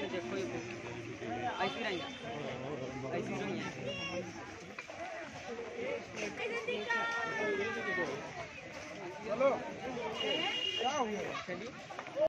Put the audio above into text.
ने देखो ऐसी रही चलो क्या हुआ चलिए।